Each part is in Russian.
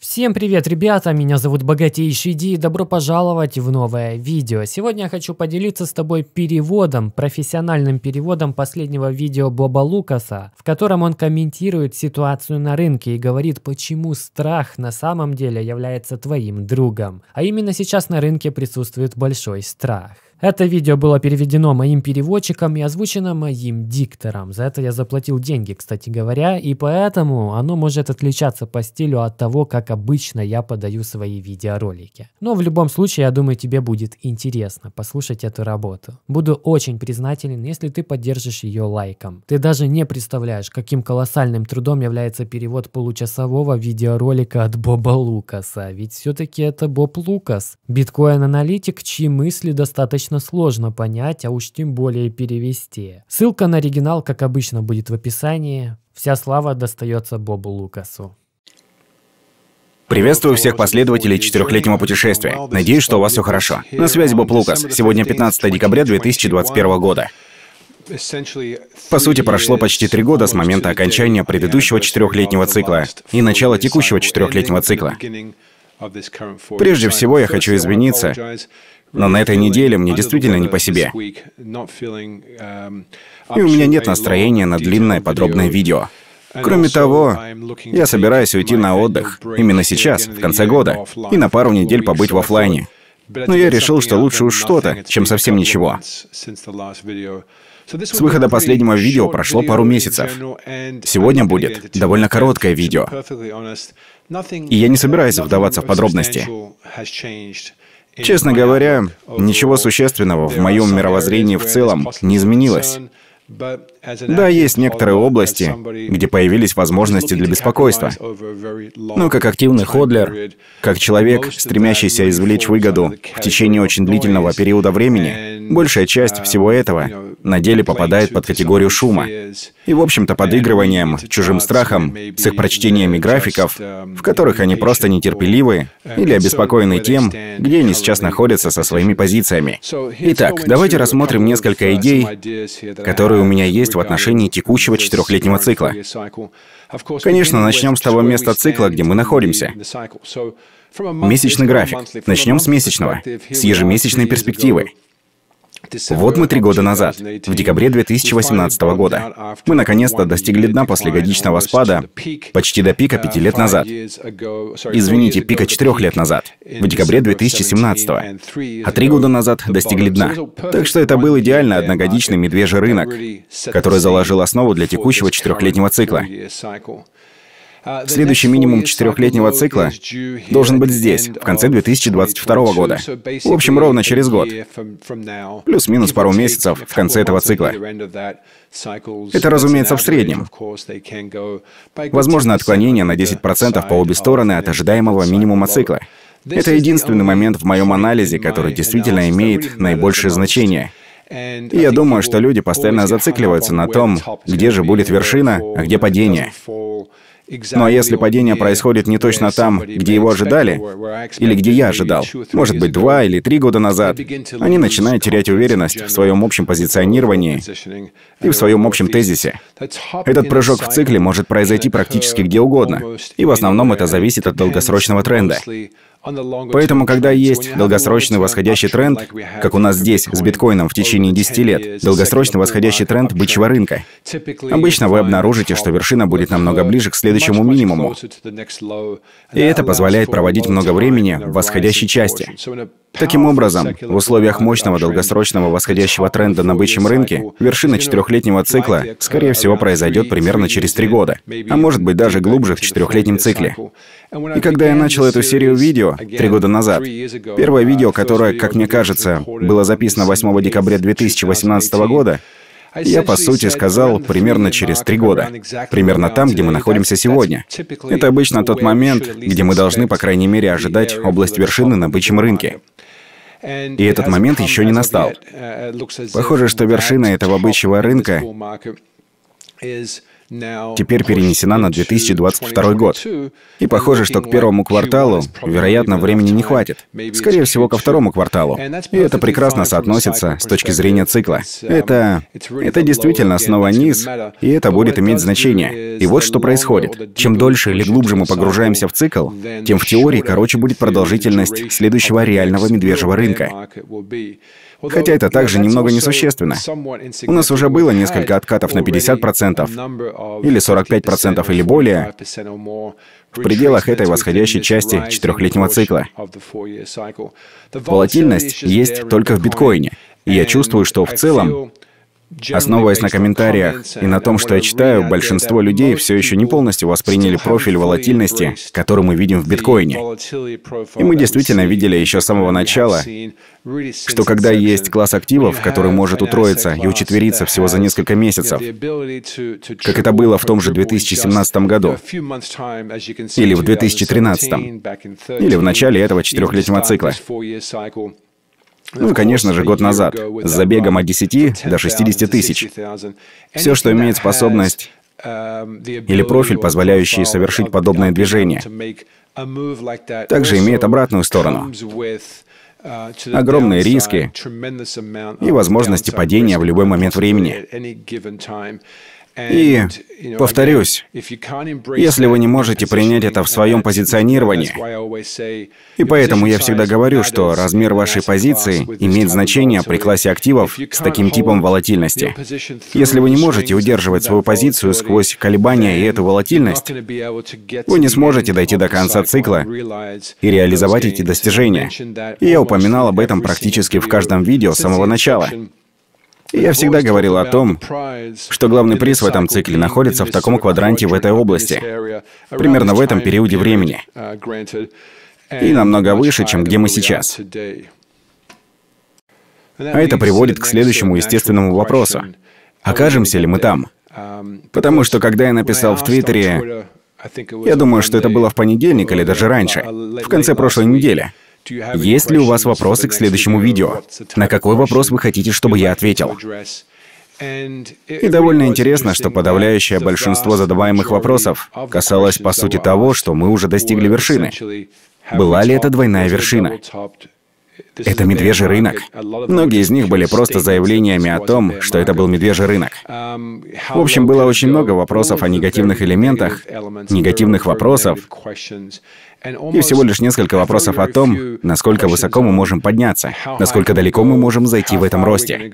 Всем привет, ребята, меня зовут Богатейший Ди, и добро пожаловать в новое видео. Сегодня я хочу поделиться с тобой переводом, профессиональным переводом последнего видео Боба Лукаса, в котором он комментирует ситуацию на рынке и говорит, почему страх на самом деле является твоим другом. А именно сейчас на рынке присутствует большой страх. Это видео было переведено моим переводчиком и озвучено моим диктором. За это я заплатил деньги, кстати говоря, и поэтому оно может отличаться по стилю от того, как обычно я подаю свои видеоролики. Но в любом случае, я думаю, тебе будет интересно послушать эту работу. Буду очень признателен, если ты поддержишь ее лайком. Ты даже не представляешь, каким колоссальным трудом является перевод получасового видеоролика от Боба Лукаса. Ведь все-таки это Боб Лукас, биткоин-аналитик, чьи мысли достаточно сложно понять, а уж тем более перевести. Ссылка на оригинал, как обычно, будет в описании. Вся слава достается Бобу Лукасу. Приветствую всех последователей 4-летнего путешествия. Надеюсь, что у вас все хорошо. На связи Боб Лукас. Сегодня 15 декабря 2021 года. По сути, прошло почти 3 года с момента окончания предыдущего 4-летнего цикла и начала текущего 4-летнего цикла. Прежде всего, я хочу извиниться, но на этой неделе мне действительно не по себе. И у меня нет настроения на длинное подробное видео. Кроме того, я собираюсь уйти на отдых именно сейчас, в конце года, и на пару недель побыть в офлайне. Но я решил, что лучше уж что-то, чем совсем ничего. С выхода последнего видео прошло пару месяцев. Сегодня будет довольно короткое видео. И я не собираюсь вдаваться в подробности. Честно говоря, ничего существенного в моем мировоззрении в целом не изменилось. Да, есть некоторые области, где появились возможности для беспокойства. Но как активный ходлер, как человек, стремящийся извлечь выгоду в течение очень длительного периода времени, большая часть всего этого на деле попадает под категорию шума. И, в общем-то, подыгрыванием чужим страхам с их прочтениями графиков, в которых они просто нетерпеливы или обеспокоены тем, где они сейчас находятся со своими позициями. Итак, давайте рассмотрим несколько идей, которые у меня есть в отношении текущего 4-летнего цикла. Конечно, начнем с того места цикла, где мы находимся. Месячный график. Начнем с месячного, с ежемесячной перспективы. Вот мы 3 года назад, в декабре 2018 года. Мы наконец-то достигли дна после годичного спада почти до пика 5 лет назад. Извините, пика 4 лет назад, в декабре 2017. А 3 года назад достигли дна. Так что это был идеально одногодичный медвежий рынок, который заложил основу для текущего 4-летнего цикла. Следующий минимум 4-летнего цикла должен быть здесь, в конце 2022 года. В общем, ровно через год. Плюс-минус пару месяцев в конце этого цикла. Это, разумеется, в среднем. Возможно отклонение на 10% по обе стороны от ожидаемого минимума цикла. Это единственный момент в моем анализе, который действительно имеет наибольшее значение. И я думаю, что люди постоянно зацикливаются на том, где же будет вершина, а где падение. Но если падение происходит не точно там, где его ожидали, или где я ожидал, может быть, 2 или 3 года назад, они начинают терять уверенность в своем общем позиционировании и в своем общем тезисе. Этот прыжок в цикле может произойти практически где угодно, и в основном это зависит от долгосрочного тренда. Поэтому, когда есть долгосрочный восходящий тренд, как у нас здесь с биткоином в течение 10 лет, долгосрочный восходящий тренд бычьего рынка, обычно вы обнаружите, что вершина будет намного ближе к следующему минимуму. И это позволяет проводить много времени в восходящей части. Таким образом, в условиях мощного долгосрочного восходящего тренда на бычьем рынке, вершина 4-летнего цикла, скорее всего, произойдет примерно через 3 года, а может быть даже глубже в 4-летнем цикле. И когда я начал эту серию видео 3 года назад, первое видео, которое, как мне кажется, было записано 8 декабря 2018 года, я, по сути, сказал примерно через 3 года. Примерно там, где мы находимся сегодня. Это обычно тот момент, где мы должны, по крайней мере, ожидать область вершины на бычьем рынке. И этот момент еще не настал. Похоже, что вершина этого бычьего рынка теперь перенесена на 2022 год. И похоже, что к первому кварталу, вероятно, времени не хватит. Скорее всего, ко второму кварталу. И это прекрасно соотносится с точки зрения цикла. Это действительно снова низ, и это будет иметь значение. И вот что происходит. Чем дольше или глубже мы погружаемся в цикл, тем в теории короче будет продолжительность следующего реального медвежьего рынка. Хотя это также немного несущественно. У нас уже было несколько откатов на 50%, или 45% или более, в пределах этой восходящей части 4-летнего цикла. Волатильность есть только в биткоине. И я чувствую, что в целом, основываясь на комментариях и на том, что я читаю, большинство людей все еще не полностью восприняли профиль волатильности, который мы видим в биткоине. И мы действительно видели еще с самого начала, что когда есть класс активов, который может утроиться и учетвериться всего за несколько месяцев, как это было в том же 2017 году, или в 2013, или в начале этого 4-летнего цикла. Ну и, конечно же, год назад, с забегом от 10 до 60 тысяч. Все, что имеет способность или профиль, позволяющий совершить подобное движение, также имеет обратную сторону. Огромные риски и возможности падения в любой момент времени. И, повторюсь, если вы не можете принять это в своем позиционировании, и поэтому я всегда говорю, что размер вашей позиции имеет значение при классе активов с таким типом волатильности. Если вы не можете удерживать свою позицию сквозь колебания и эту волатильность, вы не сможете дойти до конца цикла и реализовать эти достижения. И я упоминал об этом практически в каждом видео с самого начала. И я всегда говорил о том, что главный приз в этом цикле находится в таком квадранте в этой области, примерно в этом периоде времени, и намного выше, чем где мы сейчас. А это приводит к следующему естественному вопросу. Окажемся ли мы там? Потому что, когда я написал в Твиттере, я думаю, что это было в понедельник или даже раньше, в конце прошлой недели, есть ли у вас вопросы к следующему видео? На какой вопрос вы хотите, чтобы я ответил? И довольно интересно, что подавляющее большинство задаваемых вопросов касалось, по сути, того, что мы уже достигли вершины. Была ли это двойная вершина? Это медвежий рынок. Многие из них были просто заявлениями о том, что это был медвежий рынок. В общем, было очень много вопросов о негативных элементах, негативных вопросов, и всего лишь несколько вопросов о том, насколько высоко мы можем подняться, насколько далеко мы можем зайти в этом росте.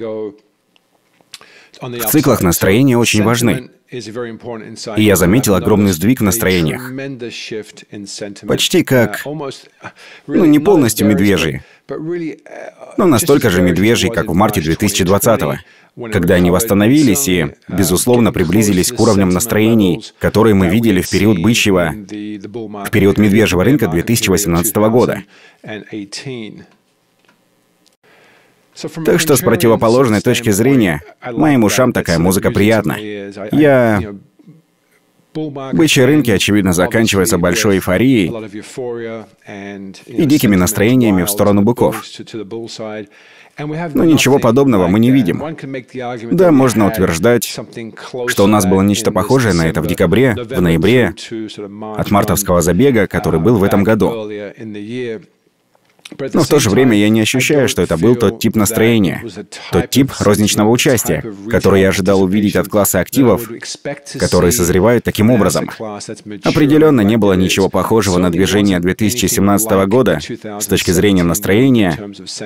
В циклах настроения очень важны. И я заметил огромный сдвиг в настроениях. Почти как, не полностью медвежий, но настолько же медвежий, как в марте 2020-го, когда они восстановились и, безусловно, приблизились к уровням настроений, которые мы видели в период бычьего, в период медвежьего рынка 2018 года. Так что с противоположной точки зрения, моим ушам такая музыка приятна. Бычьи рынки, очевидно, заканчиваются большой эйфорией и дикими настроениями в сторону быков. Но ничего подобного мы не видим. Да, можно утверждать, что у нас было нечто похожее на это в декабре, в ноябре, от мартовского забега, который был в этом году. Но в то же время я не ощущаю, что это был тот тип настроения, тот тип розничного участия, который я ожидал увидеть от класса активов, которые созревают таким образом. Определенно не было ничего похожего на движение 2017 года с точки зрения настроения,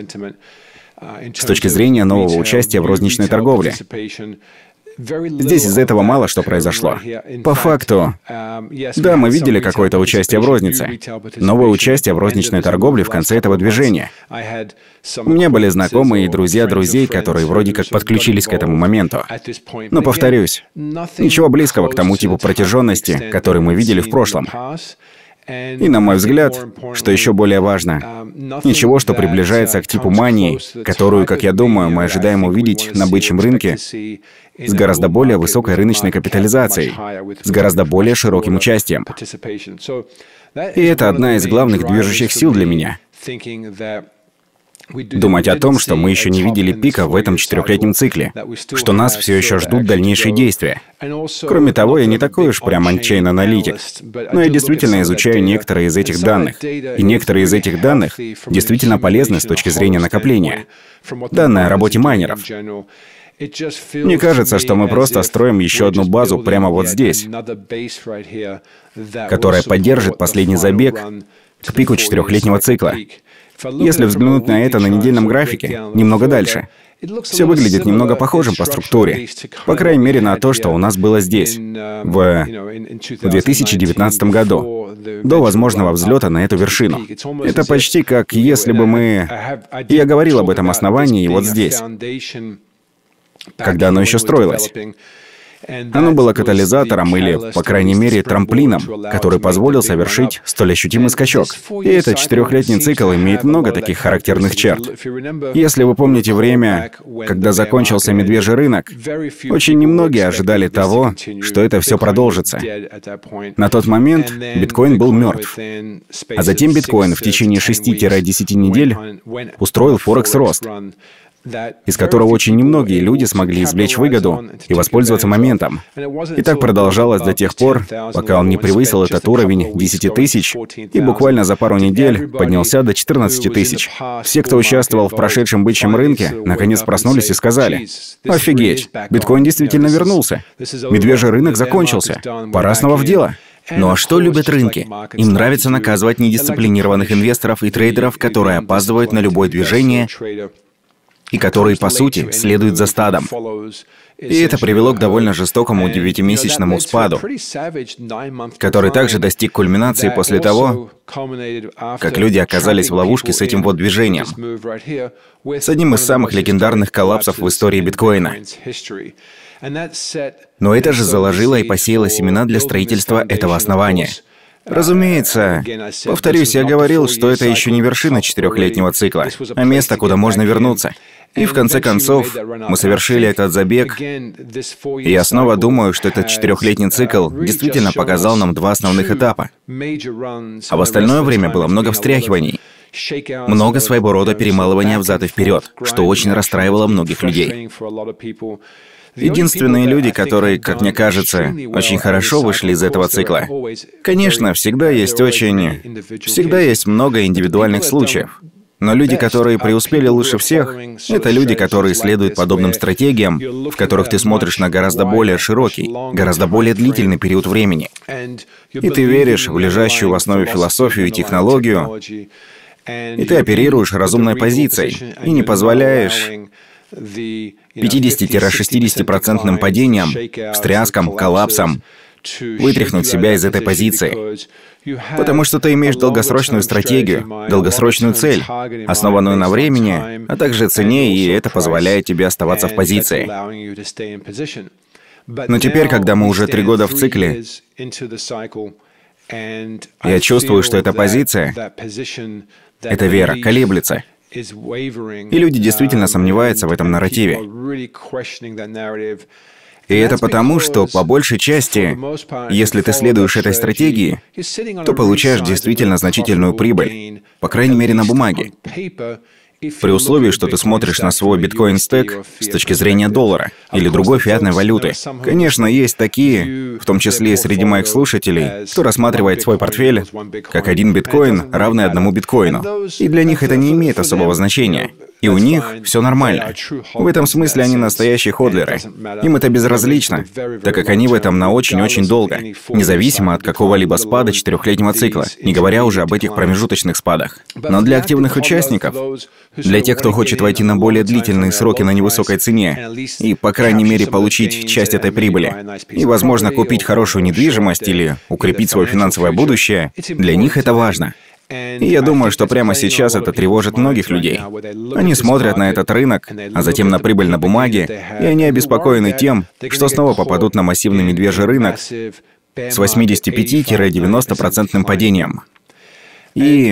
с точки зрения нового участия в розничной торговле. Здесь из этого мало что произошло. По факту, да, мы видели какое-то участие в рознице. Новое участие в розничной торговле в конце этого движения. У меня были знакомые и друзья друзей, которые вроде как подключились к этому моменту. Но, повторюсь, ничего близкого к тому типу протяженности, который мы видели в прошлом. И, на мой взгляд, что еще более важно, ничего, что приближается к типу мании, которую, как я думаю, мы ожидаем увидеть на бычьем рынке с гораздо более высокой рыночной капитализацией, с гораздо более широким участием. И это одна из главных движущих сил для меня. Думать о том, что мы еще не видели пика в этом 4-летнем цикле, что нас все еще ждут дальнейшие действия. Кроме того, я не такой уж прям анчейн-аналитик, но я действительно изучаю некоторые из этих данных. И некоторые из этих данных действительно полезны с точки зрения накопления. Данные о работе майнеров. Мне кажется, что мы просто строим еще одну базу прямо вот здесь, которая поддержит последний забег к пику 4-летнего цикла. Если взглянуть на это на недельном графике, немного дальше, все выглядит немного похожим по структуре. По крайней мере, на то, что у нас было здесь, в 2019 году, до возможного взлета на эту вершину. Это почти как если бы мы... Я говорил об этом основании вот здесь, когда оно еще строилось. Оно было катализатором или, по крайней мере, трамплином, который позволил совершить столь ощутимый скачок. И этот 4-летний цикл имеет много таких характерных черт. Если вы помните время, когда закончился медвежий рынок, очень немногие ожидали того, что это все продолжится. На тот момент биткоин был мертв. А затем биткоин в течение 6-10 недель устроил форекс-рост, из которого очень немногие люди смогли извлечь выгоду и воспользоваться моментом. И так продолжалось до тех пор, пока он не превысил этот уровень 10 тысяч и буквально за пару недель поднялся до 14 тысяч. Все, кто участвовал в прошедшем бычьем рынке, наконец проснулись и сказали: «Офигеть, биткоин действительно вернулся. Медвежий рынок закончился. Пора снова в дело». Ну а что любят рынки? Им нравится наказывать недисциплинированных инвесторов и трейдеров, которые опаздывают на любое движение и которые, по сути, следуют за стадом. И это привело к довольно жестокому 9-месячному спаду, который также достиг кульминации после того, как люди оказались в ловушке с этим вот движением, с одним из самых легендарных коллапсов в истории биткоина. Но это же заложило и посеяло семена для строительства этого основания. Разумеется, повторюсь, я говорил, что это еще не вершина 4-летнего цикла, а место, куда можно вернуться. И в конце концов, мы совершили этот забег, и я снова думаю, что этот 4-летний цикл действительно показал нам 2 основных этапа. А в остальное время было много встряхиваний, много своего рода перемалывания взад и вперед, что очень расстраивало многих людей. Единственные люди, которые, как мне кажется, очень хорошо вышли из этого цикла. Конечно, всегда есть много индивидуальных случаев. Но люди, которые преуспели лучше всех, это люди, которые следуют подобным стратегиям, в которых ты смотришь на гораздо более широкий, гораздо более длительный период времени. И ты веришь в лежащую в основе философию и технологию, и ты оперируешь разумной позицией, и не позволяешь 50-60% падениям, встряскам, коллапсам вытряхнуть себя из этой позиции. Потому что ты имеешь долгосрочную стратегию, долгосрочную цель, основанную на времени, а также цене, и это позволяет тебе оставаться в позиции. Но теперь, когда мы уже 3 года в цикле, я чувствую, что эта позиция, эта вера колеблется. И люди действительно сомневаются в этом нарративе. И это потому, что, по большей части, если ты следуешь этой стратегии, то получаешь действительно значительную прибыль, по крайней мере, на бумаге. При условии, что ты смотришь на свой биткоин-стек с точки зрения доллара или другой фиатной валюты. Конечно, есть такие, в том числе и среди моих слушателей, кто рассматривает свой портфель как 1 биткоин, равный 1 биткоину. И для них это не имеет особого значения. И у них все нормально. В этом смысле они настоящие ходлеры. Им это безразлично, так как они в этом на очень-очень долго, независимо от какого-либо спада 4-летнего цикла, не говоря уже об этих промежуточных спадах. Но для активных участников, для тех, кто хочет войти на более длительные сроки на невысокой цене и, по крайней мере, получить часть этой прибыли, и, возможно, купить хорошую недвижимость или укрепить свое финансовое будущее, для них это важно. И я думаю, что прямо сейчас это тревожит многих людей. Они смотрят на этот рынок, а затем на прибыль на бумаге, и они обеспокоены тем, что снова попадут на массивный медвежий рынок с 85-90% падением. И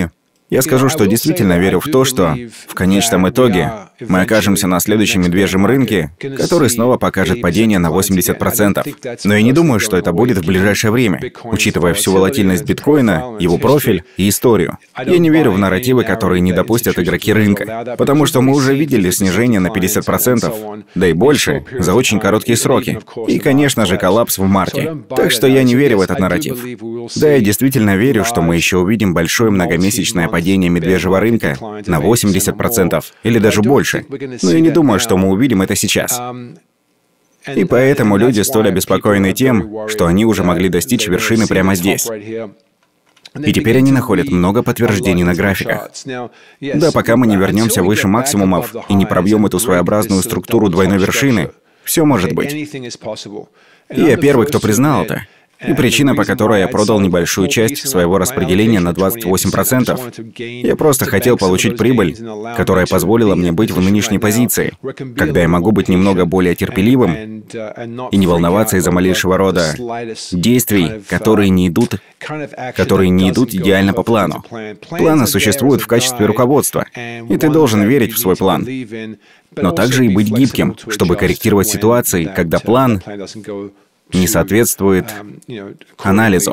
Я скажу, что действительно верю в то, что в конечном итоге мы окажемся на следующем медвежьем рынке, который снова покажет падение на 80%. Но я не думаю, что это будет в ближайшее время, учитывая всю волатильность биткоина, его профиль и историю. Я не верю в нарративы, которые не допустят игроки рынка, потому что мы уже видели снижение на 50%, да и больше, за очень короткие сроки. И, конечно же, коллапс в марте. Так что я не верю в этот нарратив. Да, я действительно верю, что мы еще увидим большое многомесячное падение медвежьего рынка на 80% или даже больше. Но я не думаю, что мы увидим это сейчас. И поэтому люди столь обеспокоены тем, что они уже могли достичь вершины прямо здесь. И теперь они находят много подтверждений на графиках. Да, пока мы не вернемся выше максимумов и не пробьем эту своеобразную структуру двойной вершины, все может быть. И я первый, кто признал это. И причина, по которой я продал небольшую часть своего распределения на 28%, я просто хотел получить прибыль, которая позволила мне быть в нынешней позиции, когда я могу быть немного более терпеливым и не волноваться из-за малейшего рода действий, которые не идут идеально по плану. Планы существуют в качестве руководства, и ты должен верить в свой план, но также и быть гибким, чтобы корректировать ситуации, когда план не соответствует анализу.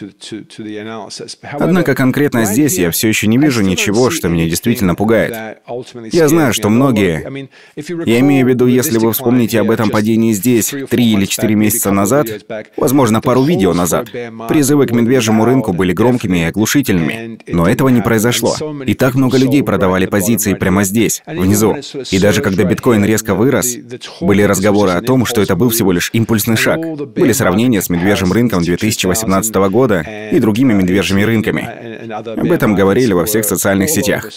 Однако конкретно здесь я все еще не вижу ничего, что меня действительно пугает. Я знаю, что многие... Я имею в виду, если вы вспомните об этом падении здесь 3 или 4 месяца назад, возможно, пару видео назад, призывы к медвежьему рынку были громкими и оглушительными, но этого не произошло. И так много людей продавали позиции прямо здесь, внизу. И даже когда биткоин резко вырос, были разговоры о том, что это был всего лишь импульсный шаг. Были сравнения с медвежьим рынком 2018 года и другими медвежьими рынками. Об этом говорили во всех социальных сетях.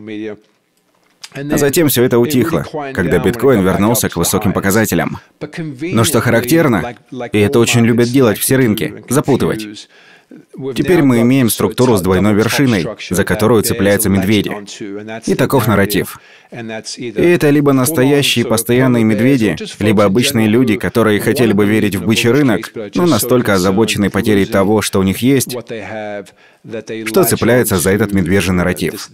А затем все это утихло, когда биткоин вернулся к высоким показателям. Но что характерно, и это очень любят делать все рынки, запутывать. Теперь мы имеем структуру с двойной вершиной, за которую цепляются медведи. И таков нарратив. И это либо настоящие постоянные медведи, либо обычные люди, которые хотели бы верить в бычий рынок, но настолько озабочены потерей того, что у них есть, что цепляются за этот медвежий нарратив.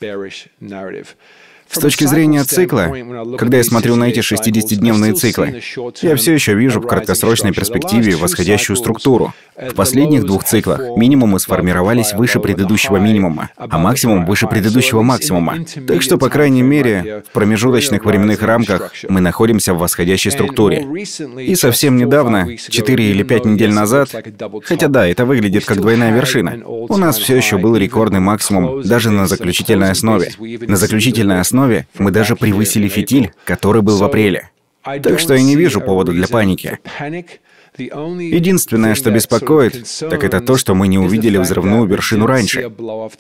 С точки зрения цикла, когда я смотрю на эти 60-дневные циклы, я все еще вижу в краткосрочной перспективе восходящую структуру. В последних 2 циклах минимумы сформировались выше предыдущего минимума, а максимум выше предыдущего максимума. Так что, по крайней мере, в промежуточных временных рамках мы находимся в восходящей структуре. И совсем недавно, 4 или 5 недель назад, хотя да, это выглядит как двойная вершина, у нас все еще был рекордный максимум даже на заключительной основе. На заключительной основе мы даже превысили фитиль, который был в апреле. Так что я не вижу повода для паники. Единственное, что беспокоит, так это то, что мы не увидели взрывную вершину раньше.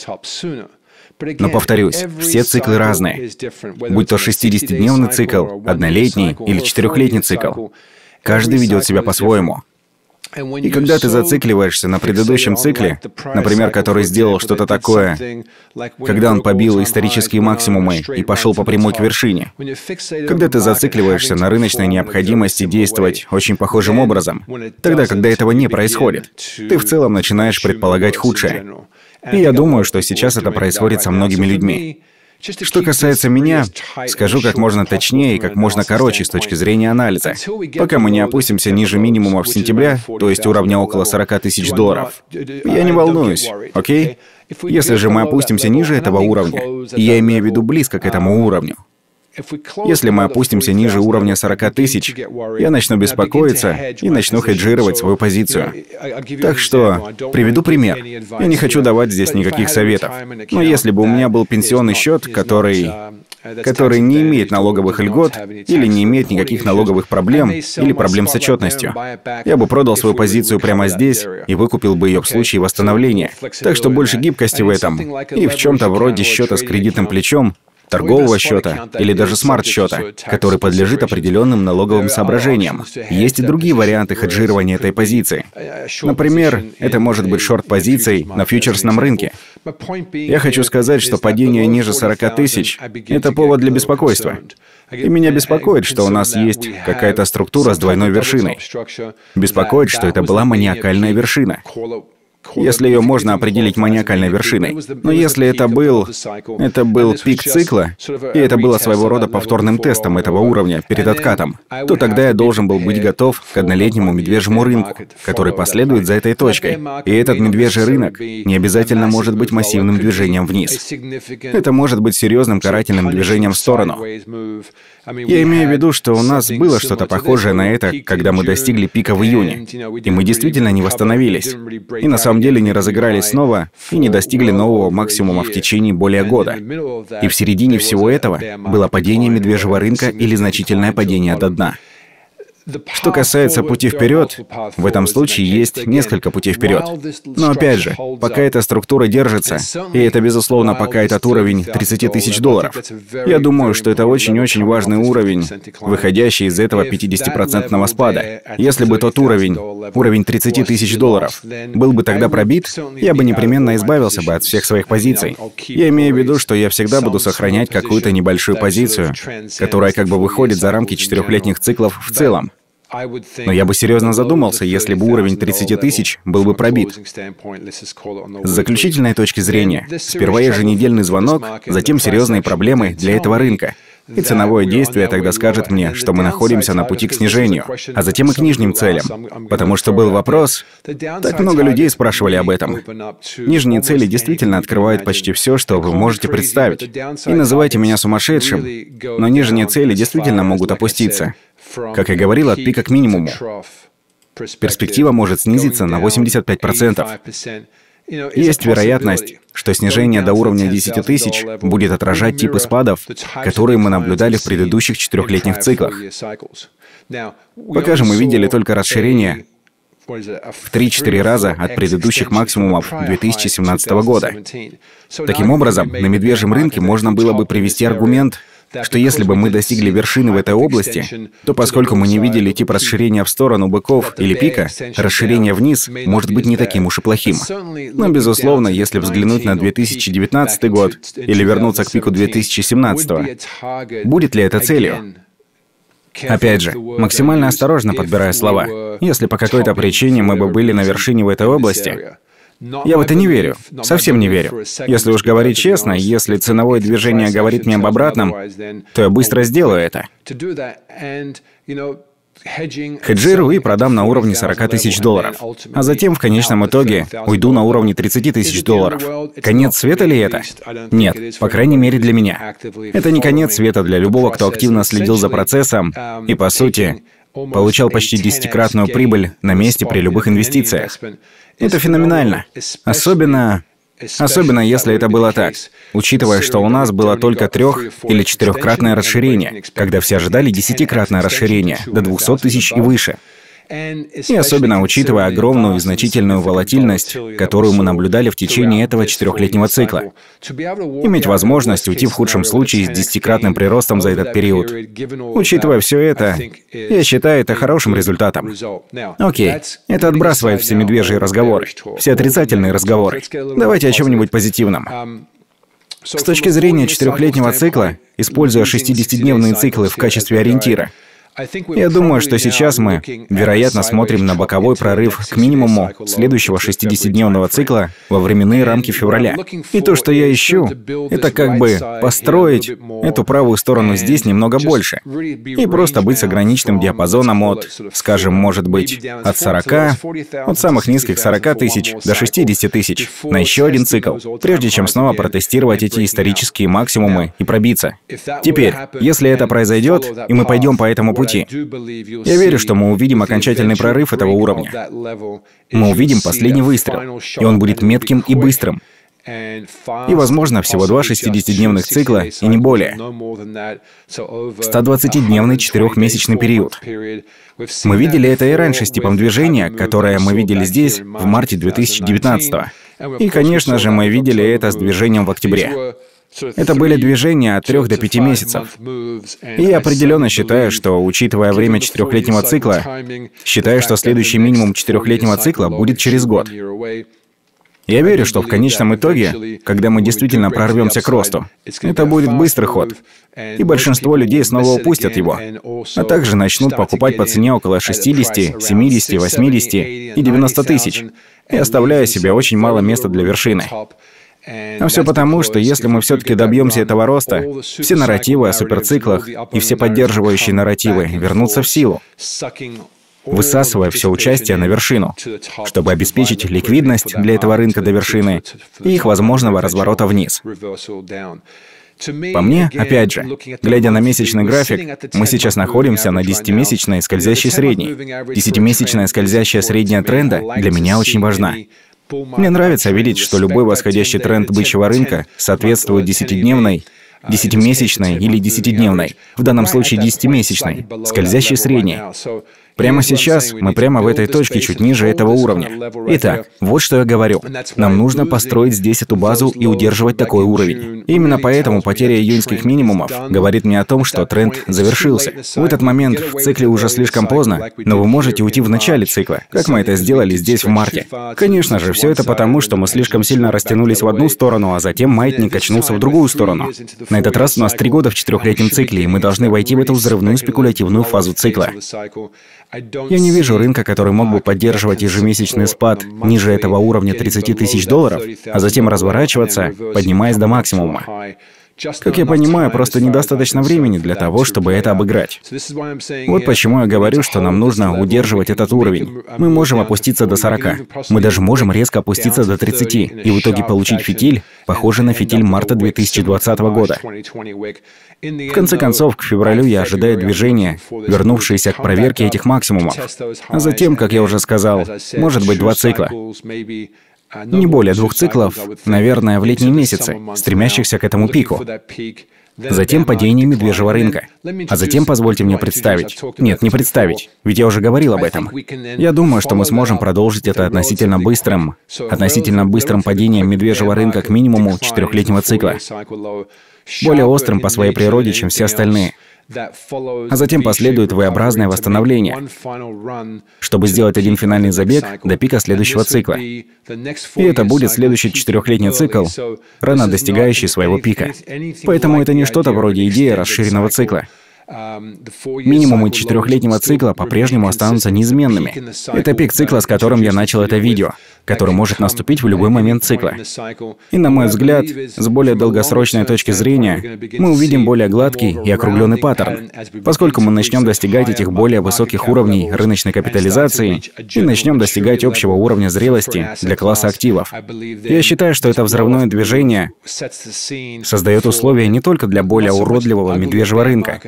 Но повторюсь, все циклы разные. Будь то 60-дневный цикл, однолетний или 4-летний цикл. Каждый ведет себя по-своему. И когда ты зацикливаешься на предыдущем цикле, например, который сделал что-то такое, когда он побил исторические максимумы и пошел по прямой к вершине, когда ты зацикливаешься на рыночной необходимости действовать очень похожим образом, тогда, когда этого не происходит, ты в целом начинаешь предполагать худшее. И я думаю, что сейчас это происходит со многими людьми. Что касается меня, скажу как можно точнее и как можно короче с точки зрения анализа. Пока мы не опустимся ниже минимумов сентября, то есть уровня около $40 тысяч, я не волнуюсь, окей? Если же мы опустимся ниже этого уровня, и я имею в виду близко к этому уровню, если мы опустимся ниже уровня 40 тысяч, я начну беспокоиться и начну хеджировать свою позицию. Так что, приведу пример. Я не хочу давать здесь никаких советов. Но если бы у меня был пенсионный счет, который не имеет налоговых льгот или не имеет никаких налоговых проблем или проблем с отчетностью, я бы продал свою позицию прямо здесь и выкупил бы ее в случае восстановления. Так что больше гибкости в этом и в чем-то вроде счета с кредитным плечом, торгового счета или даже смарт-счета, который подлежит определенным налоговым соображениям. Есть и другие варианты хеджирования этой позиции. Например, это может быть шорт-позицией на фьючерсном рынке. Я хочу сказать, что падение ниже 40 тысяч — это повод для беспокойства. И меня беспокоит, что у нас есть какая-то структура с двойной вершиной. Беспокоит, что это была маниакальная вершина. если ее можно определить маниакальной вершиной. Но если это был пик цикла, и это было своего рода повторным тестом этого уровня перед откатом, то тогда я должен был быть готов к однолетнему медвежьему рынку, который последует за этой точкой. И этот медвежий рынок не обязательно может быть массивным движением вниз. Это может быть серьезным карательным движением в сторону. Я имею в виду, что у нас было что-то похожее на это, когда мы достигли пика в июне, и мы действительно не восстановились. И на самом деле не разыгрались снова и не достигли нового максимума в течение более года. И в середине всего этого было падение медвежьего рынка или значительное падение до дна. Что касается пути вперед, в этом случае есть несколько путей вперед. Но опять же, пока эта структура держится, и это, безусловно, пока этот уровень 30 тысяч долларов, я думаю, что это очень-очень важный уровень, выходящий из этого 50% спада. Если бы тот уровень 30 тысяч долларов, был бы тогда пробит, я бы непременно избавился бы от всех своих позиций. Я имею в виду, что я всегда буду сохранять какую-то небольшую позицию, которая как бы выходит за рамки 4-летних циклов в целом. Но я бы серьезно задумался, если бы уровень 30 тысяч был бы пробит. С заключительной точки зрения, сперва еженедельный звонок, затем серьезные проблемы для этого рынка. И ценовое действие тогда скажет мне, что мы находимся на пути к снижению, а затем и к нижним целям. Потому что был вопрос, так много людей спрашивали об этом. Нижние цели действительно открывают почти все, что вы можете представить. И называйте меня сумасшедшим, но нижние цели действительно могут опуститься. Как я говорил, от пика к минимуму. Перспектива может снизиться на 85%. Есть вероятность, что снижение до уровня 10 тысяч будет отражать типы спадов, которые мы наблюдали в предыдущих 4-летних циклах. Пока же мы видели только расширение в 3-4 раза от предыдущих максимумов 2017 года. Таким образом, на медвежьем рынке можно было бы привести аргумент, что если бы мы достигли вершины в этой области, то поскольку мы не видели тип расширения в сторону быков или пика, расширение вниз может быть не таким уж и плохим. Но, безусловно, если взглянуть на 2019 год или вернуться к пику 2017, будет ли это целью? Опять же, максимально осторожно подбирая слова. Если по какой-то причине мы бы были на вершине в этой области, я в это не верю, совсем не верю. Если уж говорить честно, если ценовое движение говорит мне об обратном, то я быстро сделаю это. Хеджирую и продам на уровне 40 тысяч долларов. А затем, в конечном итоге, уйду на уровне 30 тысяч долларов. Конец света ли это? Нет, по крайней мере для меня. Это не конец света для любого, кто активно следил за процессом и, по сути, получал почти 10-кратную прибыль на месте при любых инвестициях. Это феноменально. Особенно если это было так, учитывая, что у нас было только 3- или 4-кратное расширение, когда все ожидали 10-кратное расширение до 200 тысяч и выше. И особенно учитывая огромную и значительную волатильность, которую мы наблюдали в течение этого 4-летнего цикла. Иметь возможность уйти в худшем случае с 10-кратным приростом за этот период. Учитывая все это, я считаю это хорошим результатом. Окей, это отбрасывает все медвежьи разговоры, все отрицательные разговоры. Давайте о чем-нибудь позитивном. С точки зрения 4-летнего цикла, используя 60-дневные циклы в качестве ориентира, я думаю, что сейчас мы, вероятно, смотрим на боковой прорыв к минимуму следующего 60-дневного цикла во временные рамки февраля. И то, что я ищу, это как бы построить эту правую сторону здесь немного больше. И просто быть с ограниченным диапазоном от, скажем, может быть, от 40, от самых низких 40 тысяч до 60 тысяч на еще один цикл, прежде чем снова протестировать эти исторические максимумы и пробиться. Теперь, если это произойдет, и мы пойдем по этому пути, я верю, что мы увидим окончательный прорыв этого уровня. Мы увидим последний выстрел, и он будет метким и быстрым. И, возможно, всего 2 60-дневных цикла, и не более. 120-дневный 4-месячный период. Мы видели это и раньше с типом движения, которое мы видели здесь в марте 2019. И, конечно же, мы видели это с движением в октябре. Это были движения от 3 до 5 месяцев. И я определенно считаю, что, учитывая время 4-летнего цикла, считаю, что следующий минимум 4-летнего цикла будет через год. Я верю, что в конечном итоге, когда мы действительно прорвемся к росту, это будет быстрый ход, и большинство людей снова упустят его, а также начнут покупать по цене около 60, 70, 80 и 90 тысяч, и оставляя себе очень мало места для вершины. А все потому, что если мы все-таки добьемся этого роста, все нарративы о суперциклах и все поддерживающие нарративы вернутся в силу, высасывая все участие на вершину, чтобы обеспечить ликвидность для этого рынка до вершины и их возможного разворота вниз. По мне, опять же, глядя на месячный график, мы сейчас находимся на 10-месячной скользящей средней. 10-месячная скользящая средняя тренда для меня очень важна. Мне нравится видеть, что любой восходящий тренд бычьего рынка соответствует 10-дневной, 10-месячной или 10-дневной, в данном случае 10-месячной, скользящей средней. Прямо сейчас мы прямо в этой точке чуть ниже этого уровня. Итак, вот что я говорю. Нам нужно построить здесь эту базу и удерживать такой уровень. И именно поэтому потеря июньских минимумов говорит мне о том, что тренд завершился. В этот момент в цикле уже слишком поздно, но вы можете уйти в начале цикла, как мы это сделали здесь в марте. Конечно же, все это потому, что мы слишком сильно растянулись в одну сторону, а затем маятник качнулся в другую сторону. На этот раз у нас 3 года в 4-летнем цикле, и мы должны войти в эту взрывную спекулятивную фазу цикла. Я не вижу рынка, который мог бы поддерживать ежемесячный спад ниже этого уровня 30 тысяч долларов, а затем разворачиваться, поднимаясь до максимума. Как я понимаю, просто недостаточно времени для того, чтобы это обыграть. Вот почему я говорю, что нам нужно удерживать этот уровень. Мы можем опуститься до 40. Мы даже можем резко опуститься до 30 и в итоге получить фитиль, похожий на фитиль марта 2020 года. В конце концов, к февралю я ожидаю движения, вернувшиеся к проверке этих максимумов. А затем, как я уже сказал, может быть 2 цикла. Не более 2 циклов, наверное, в летние месяцы, стремящихся к этому пику. Затем падение медвежьего рынка. А затем позвольте мне представить. Нет, не представить, ведь я уже говорил об этом. Я думаю, что мы сможем продолжить это относительно быстрым падением медвежьего рынка к минимуму 4-летнего цикла. Более острым по своей природе, чем все остальные. А затем последует V-образное восстановление, чтобы сделать один финальный забег до пика следующего цикла. И это будет следующий 4-летний цикл, рано достигающий своего пика. Поэтому это не что-то вроде идеи расширенного цикла. Минимумы 4-летнего цикла по-прежнему останутся неизменными. Это пик цикла, с которым я начал это видео, который может наступить в любой момент цикла. И, на мой взгляд, с более долгосрочной точки зрения, мы увидим более гладкий и округленный паттерн, поскольку мы начнем достигать этих более высоких уровней рыночной капитализации и начнем достигать общего уровня зрелости для класса активов. Я считаю, что это взрывное движение создает условия не только для более уродливого медвежьего рынка,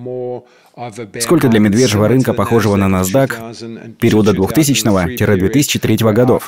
сколько для медвежьего рынка, похожего на NASDAQ, периода 2000-2003 годов,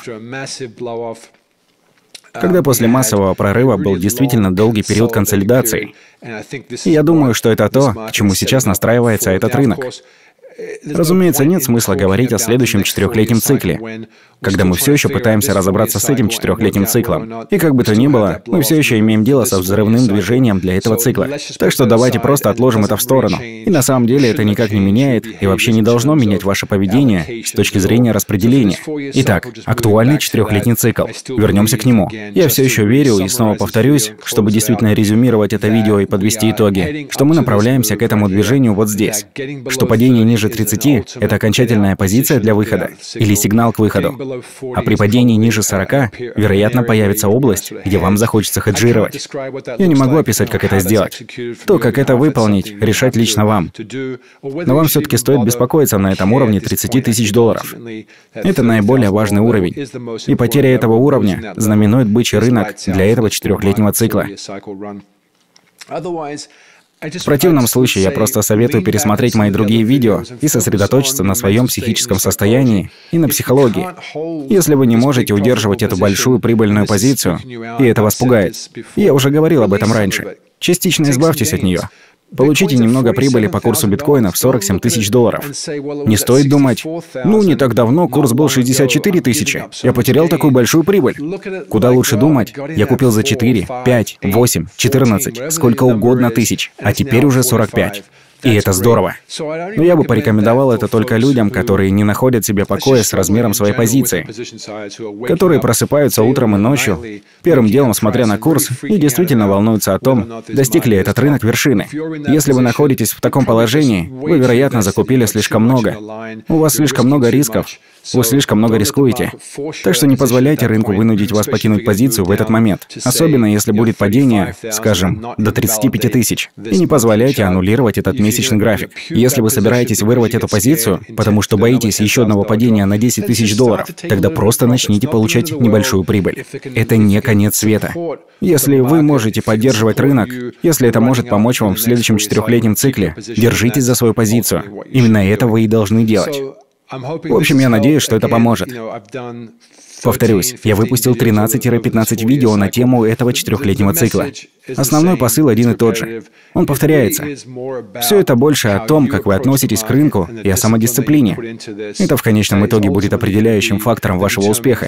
когда после массового прорыва был действительно долгий период консолидации. И я думаю, что это то, к чему сейчас настраивается этот рынок. Разумеется, нет смысла говорить о следующем 4-летнем цикле, когда мы все еще пытаемся разобраться с этим 4-летним циклом. И как бы то ни было, мы все еще имеем дело со взрывным движением для этого цикла. Так что давайте просто отложим это в сторону. И на самом деле это никак не меняет и вообще не должно менять ваше поведение с точки зрения распределения. Итак, актуальный 4-летний цикл. Вернемся к нему. Я все еще верю и снова повторюсь, чтобы действительно резюмировать это видео и подвести итоги, что мы направляемся к этому движению вот здесь. Что падение ниже 30 — это окончательная позиция для выхода или сигнал к выходу. А при падении ниже 40, вероятно, появится область, где вам захочется хеджировать. Я не могу описать, как это сделать. То, как это выполнить, решать лично вам. Но вам все-таки стоит беспокоиться на этом уровне 30 тысяч долларов. Это наиболее важный уровень. И потеря этого уровня знаменует бычий рынок для этого 4-летнего цикла. В противном случае я просто советую пересмотреть мои другие видео и сосредоточиться на своем психическом состоянии и на психологии. Если вы не можете удерживать эту большую прибыльную позицию, и это вас пугает, я уже говорил об этом раньше, частично избавьтесь от нее. Получите немного прибыли по курсу биткоина в 47 тысяч долларов. Не стоит думать, не так давно курс был 64 тысячи. Я потерял такую большую прибыль. Куда лучше думать, я купил за 4, 5, 8, 14, сколько угодно тысяч, а теперь уже 45. И это здорово. Но я бы порекомендовал это только людям, которые не находят себе покоя с размером своей позиции, которые просыпаются утром и ночью, первым делом смотря на курс, и действительно волнуются о том, достиг ли этот рынок вершины. Если вы находитесь в таком положении, вы, вероятно, закупили слишком много. У вас слишком много рисков. Вы слишком много рискуете. Так что не позволяйте рынку вынудить вас покинуть позицию в этот момент. Особенно если будет падение, скажем, до 35 тысяч. И не позволяйте аннулировать этот месячный график. Если вы собираетесь вырвать эту позицию, потому что боитесь еще одного падения на 10 тысяч долларов, тогда просто начните получать небольшую прибыль. Это не конец света. Если вы можете поддерживать рынок, если это может помочь вам в следующем 4-летнем цикле, держитесь за свою позицию. Именно это вы и должны делать. В общем, я надеюсь, что это поможет. Повторюсь, я выпустил 13-15 видео на тему этого 4-летнего цикла. Основной посыл один и тот же. Он повторяется. Все это больше о том, как вы относитесь к рынку и о самодисциплине. Это в конечном итоге будет определяющим фактором вашего успеха.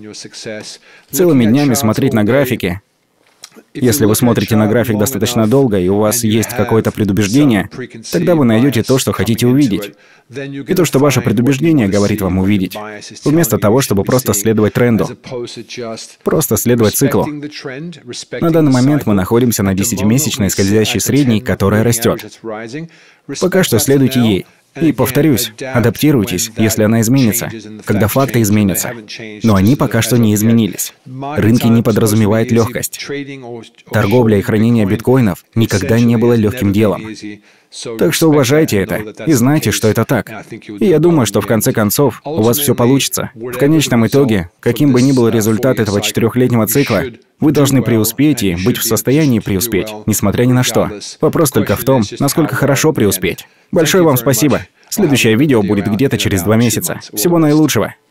Целыми днями смотреть на графики. Если вы смотрите на график достаточно долго, и у вас есть какое-то предубеждение, тогда вы найдете то, что хотите увидеть. И то, что ваше предубеждение говорит вам увидеть. Вместо того, чтобы просто следовать тренду. Просто следовать циклу. На данный момент мы находимся на 10-месячной скользящей средней, которая растет. Пока что следуйте ей. И повторюсь, адаптируйтесь, если она изменится, когда факты изменятся. Но они пока что не изменились. Рынки не подразумевают легкость. Торговля и хранение биткоинов никогда не было легким делом. Так что уважайте это и знайте, что это так. И я думаю, что в конце концов у вас все получится. В конечном итоге, каким бы ни был результат этого 4-летнего цикла, вы должны преуспеть и быть в состоянии преуспеть, несмотря ни на что. Вопрос только в том, насколько хорошо преуспеть. Большое вам спасибо. Следующее видео будет где-то через 2 месяца. Всего наилучшего.